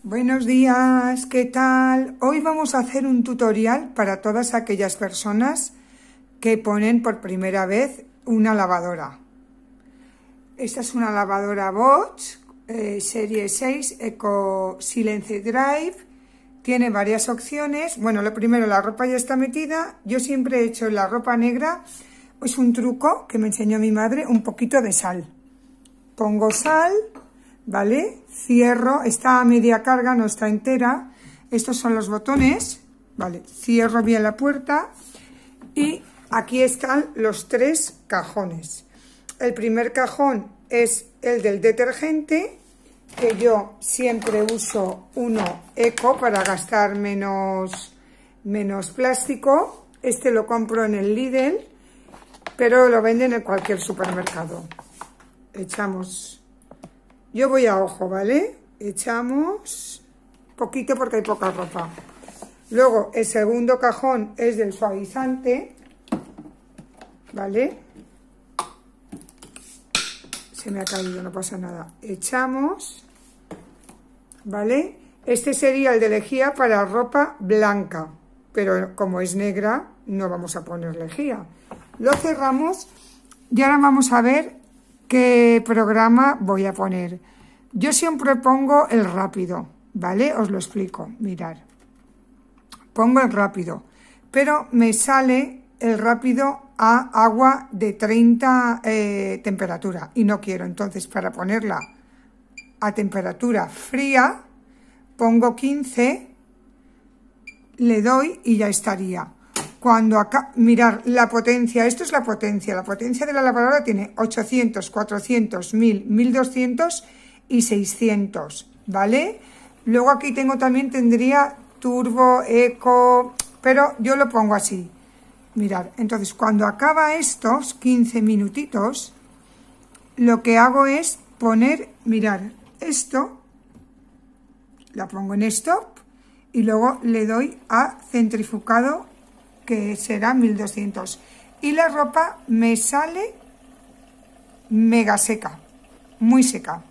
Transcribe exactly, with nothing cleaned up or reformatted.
Buenos días, ¿qué tal? Hoy vamos a hacer un tutorial para todas aquellas personas que ponen por primera vez una lavadora. Esta es una lavadora Bosch, eh, serie seis, Eco Silence Drive. Tiene varias opciones. Bueno, lo primero, la ropa ya está metida. Yo siempre he hecho la ropa negra, es un truco que me enseñó mi madre, un poquito de sal. Pongo sal, ¿vale? Cierro, está a media carga, no está entera. Estos son los botones, ¿vale? Cierro bien la puerta y aquí están los tres cajones. El primer cajón es el del detergente, que yo siempre uso uno eco para gastar menos, menos plástico. Este lo compro en el Lidl, pero lo venden en cualquier supermercado. Echamos... Yo voy a ojo, ¿vale? Echamos poquito porque hay poca ropa. Luego, el segundo cajón es del suavizante, ¿vale? Se me ha caído, no pasa nada. Echamos, ¿vale? Este sería el de lejía para ropa blanca, pero como es negra, no vamos a poner lejía. Lo cerramos y ahora vamos a ver qué programa voy a poner. Yo siempre pongo el rápido, ¿vale? Os lo explico, mirad. Pongo el rápido, pero me sale el rápido a agua de treinta eh, temperatura y no quiero. Entonces, para ponerla a temperatura fría, pongo quince, le doy y ya estaría. Cuando acá, mirar la potencia, esto es la potencia, la potencia de la lavadora tiene ochocientos, cuatrocientos, mil, mil doscientos y seiscientos, ¿vale? Luego aquí tengo también, tendría turbo, eco, pero yo lo pongo así. Mirad, entonces cuando acaba estos quince minutitos, lo que hago es poner, mirad, esto, la pongo en stop y luego le doy a centrifugado, que será mil doscientos, y la ropa me sale mega seca, muy seca.